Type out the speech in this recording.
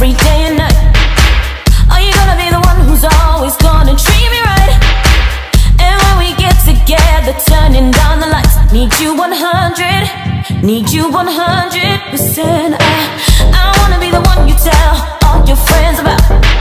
every day and night? Are you gonna be the one who's always gonna treat me right? And when we get together, turning down the lights, need you 100, need you 100%. I wanna be the one you tell all your friends about.